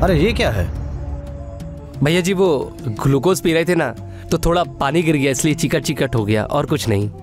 अरे ये क्या है? भैया जी वो ग्लूकोज पी रहे थे ना, तो थोड़ा पानी गिर गया इसलिए चिकट चिकट हो गया, और कुछ नहीं।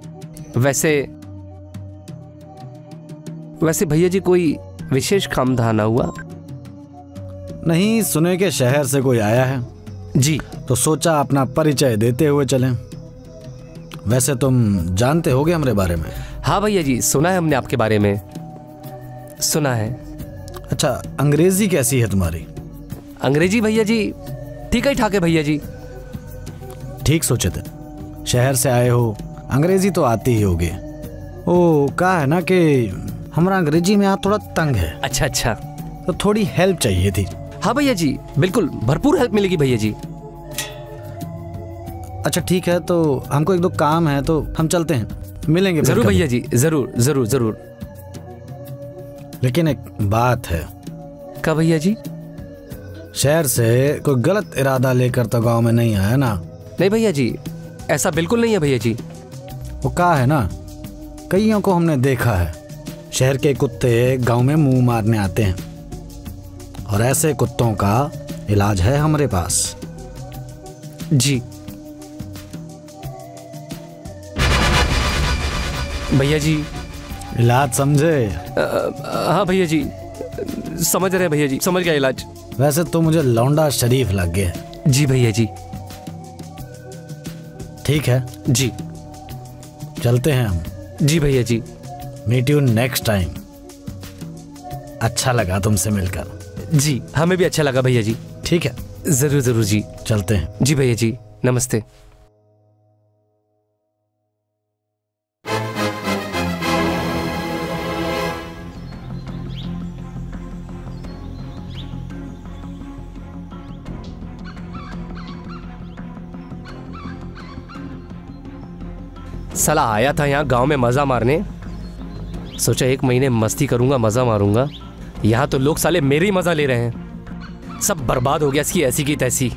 वैसे भैया जी कोई विशेष काम धाम हुआ? नहीं, सुने के शहर से कोई आया है जी, तो सोचा अपना परिचय देते हुए चलें। वैसे तुम जानते होगे हमारे बारे में? हाँ भैया जी, सुना है हमने आपके बारे में, सुना है। अच्छा, अंग्रेजी कैसी है तुम्हारी? अंग्रेजी भैया जी ठीक ही ठाक है भैया जी। ठीक सोचे थे, शहर से आए हो, अंग्रेजी तो आती ही होगी। ओ क्या है ना कि हमारा अंग्रेजी में यहाँ थोड़ा तंग है। अच्छा अच्छा, तो थोड़ी हेल्प चाहिए थी। हाँ भैया जी, बिल्कुल भरपूर हेल्प मिलेगी भैया जी। अच्छा ठीक है, तो हमको एक दो काम है तो हम चलते हैं, मिलेंगे। जरूर भैया जी, जरूर जरूर जरूर। लेकिन एक बात है। क्या भैया जी? शहर से कोई गलत इरादा लेकर तो गांव में नहीं आया ना? नहीं भैया जी, ऐसा बिल्कुल नहीं है भैया जी। वो कहा है ना, कईयों को हमने देखा है, शहर के कुत्ते गांव में मुंह मारने आते हैं, और ऐसे कुत्तों का इलाज है हमारे पास। जी भैया जी। इलाज समझे? हाँ भैया जी, समझ रहे हैं भैया जी, समझ गया इलाज। वैसे तो मुझे लौंडा शरीफ लग गया। जी भैया जी। ठीक है जी, चलते हैं हम। जी भैया जी। Meet you next time. अच्छा लगा तुमसे मिलकर। जी हमें भी अच्छा लगा भैया जी। ठीक है, जरूर जरूर जी, चलते हैं। जी भैया जी, नमस्ते। साला आया था यहाँ गांव में मजा मारने, सोचा 1 महीने मस्ती करूंगा, मजा मारूंगा। यहाँ तो लोग साले मेरे ही मजा ले रहे हैं, सब बर्बाद हो गया इसकी ऐसी की तैसी।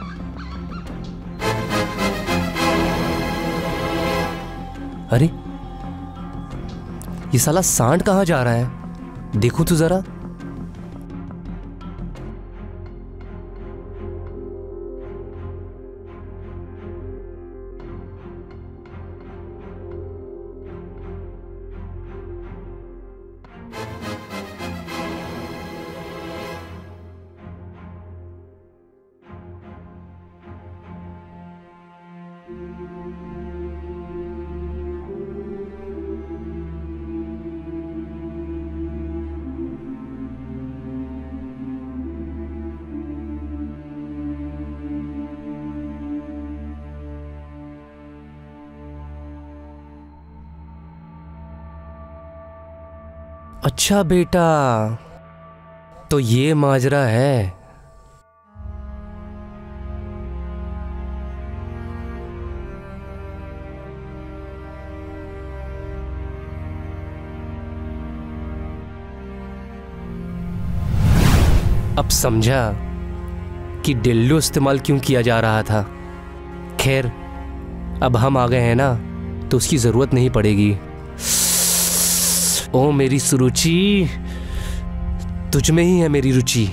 अरे ये साला सांड कहाँ जा रहा है, देखो तो जरा। अच्छा बेटा, तो ये माजरा है। अब समझा कि डिल्लो इस्तेमाल क्यों किया जा रहा था। खैर, अब हम आ गए हैं ना, तो उसकी जरूरत नहीं पड़ेगी। ओ मेरी सुरुचि, तुझ में ही है मेरी रुचि।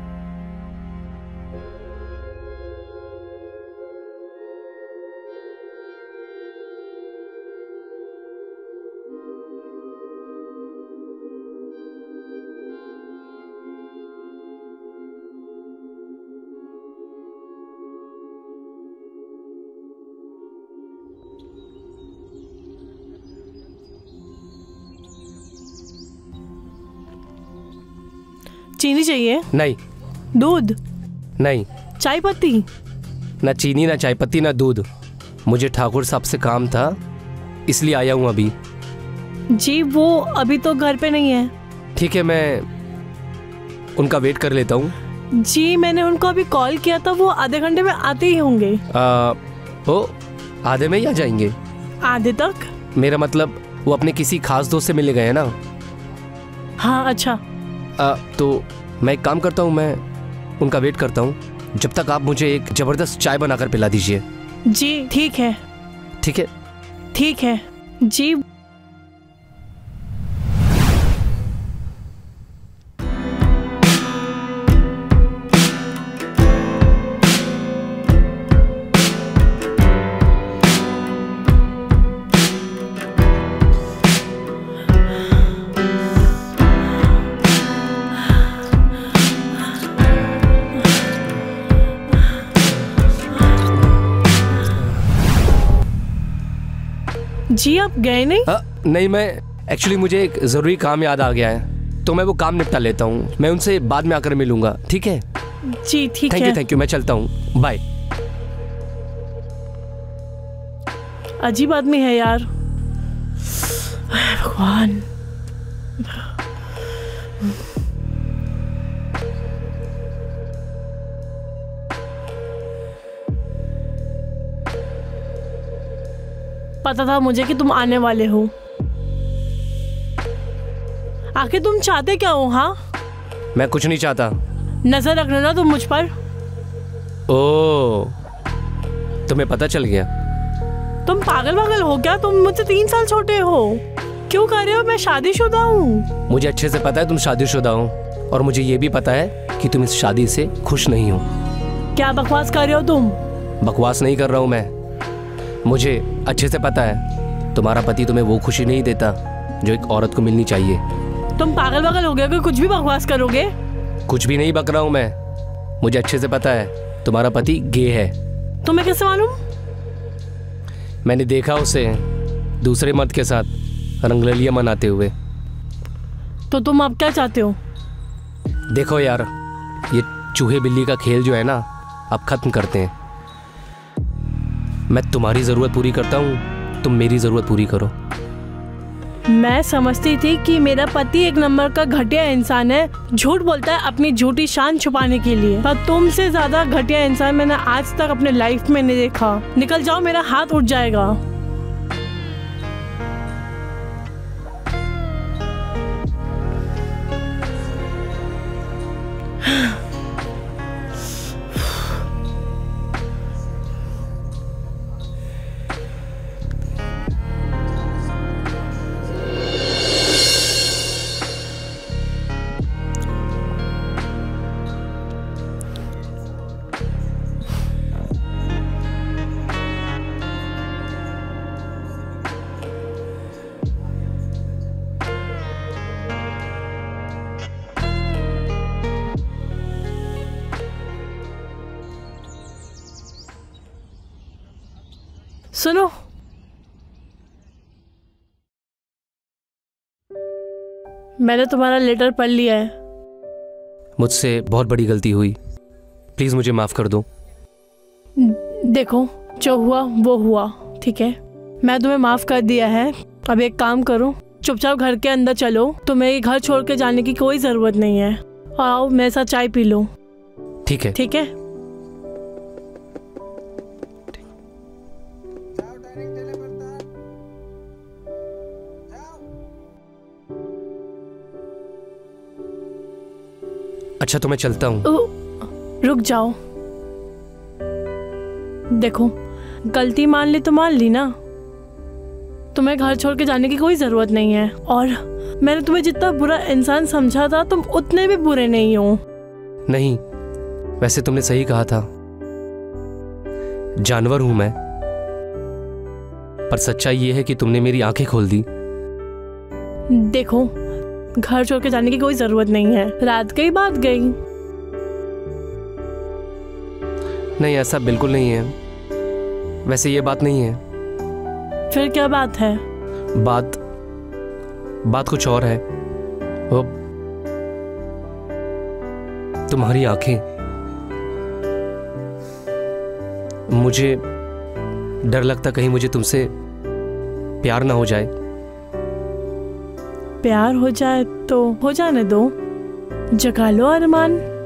चीनी चाहिए? नहीं। दूध? नहीं। चाय पत्ती? ना चीनी, ना चाय पत्ती, ना दूध। मुझे ठाकुर साहब से काम था, इसलिए आया हूं अभी। जी वो अभी तो घर पे नहीं है। ठीक है, मैं उनका वेट कर लेता हूँ। जी मैंने उनको अभी कॉल किया था, वो आधे घंटे में आते ही होंगे। ओ आधे में ही आ जाएंगे? आधे तक? मेरा मतलब वो अपने किसी खास दोस्त से मिलने गए हैं ना। हाँ अच्छा। तो मैं एक काम करता हूँ, मैं उनका वेट करता हूँ, जब तक आप मुझे एक जबरदस्त चाय बनाकर पिला दीजिए। जी ठीक है। ठीक है? ठीक है जी। जी आप गए नहीं? नहीं, मैं एक्चुअली मुझे एक ज़रूरी काम याद आ गया है, तो मैं वो काम निपटा लेता हूँ। मैं उनसे बाद में आकर मिलूंगा, ठीक है? जी ठीक है। थैंक यू, मैं चलता हूँ, बाय। अजीब आदमी है यार, भगवान। पता था मुझे कि तुम आने वाले हो। आखिर तुम चाहते क्या हो? हाँ, मैं कुछ नहीं चाहता। नजर रखना ना तुम मुझ पर। ओह, तुम्हें पता चल गया? तुम पागल हो क्या? तुम मुझसे 3 साल छोटे हो। क्यों कर रहे हो? मैं शादीशुदा हूँ। मुझे अच्छे से पता है तुम शादीशुदा हो, और मुझे ये भी पता है कि तुम इस शादी से खुश नहीं हो। क्या बकवास कर रहे हो तुम? बकवास नहीं कर रहा हूँ मैं। मुझे अच्छे से पता है तुम्हारा पति तुम्हें वो खुशी नहीं देता जो एक औरत को मिलनी चाहिए। तुम पागल हो गया कि कुछ भी बकवास करोगे? कुछ भी नहीं बक रहा हूँ मैं। मुझे अच्छे से पता है तुम्हारा पति गे है। तुम्हें कैसे मालूम? मैंने देखा उसे दूसरे मर्द के साथ रंगरलियां मनाते हुए। तो तुम अब क्या चाहते हो? देखो यार, ये चूहे बिल्ली का खेल जो है ना, अब खत्म करते हैं। मैं तुम्हारी जरूरत पूरी करता हूँ, तुम मेरी जरूरत पूरी करो। मैं समझती थी कि मेरा पति एक नंबर का घटिया इंसान है, झूठ बोलता है अपनी झूठी शान छुपाने के लिए। पर तुमसे ज्यादा घटिया इंसान मैंने आज तक अपने लाइफ में नहीं देखा। निकल जाओ, मेरा हाथ उठ जाएगा। सुनो, मैंने तुम्हारा लेटर पढ़ लिया है। मुझसे बहुत बड़ी गलती हुई, प्लीज मुझे माफ कर दो। देखो, जो हुआ वो हुआ, ठीक है? मैं तुम्हें माफ कर दिया है। अब एक काम करो, चुपचाप घर के अंदर चलो। तुम्हें ये घर छोड़ के जाने की कोई जरूरत नहीं है। आओ, मेरे साथ चाय पी लो। ठीक है। ठीक है? अच्छा, तो मैं चलता हूँ। रुक जाओ। देखो, गलती मान ली तो मान ली ना। तुम्हें घर छोड़ के जाने की कोई जरूरत नहीं है। और मैंने तुम्हें जितना बुरा इंसान समझा था, तुम उतने भी बुरे नहीं हो। नहीं, वैसे तुमने सही कहा था। जानवर हूं मैं, पर सच्चाई ये है कि तुमने मेरी आंखें खोल दी। देखो, घर छोड़ के जाने की कोई जरूरत नहीं है। रात गई बात गई। नहीं, ऐसा बिल्कुल नहीं है। वैसे ये बात नहीं है। फिर क्या बात है? बात कुछ और है। वो तुम्हारी आंखें, मुझे डर लगता कहीं मुझे तुमसे प्यार ना हो जाए। प्यार हो जाए तो हो जाने दो, जगा लो अरमान।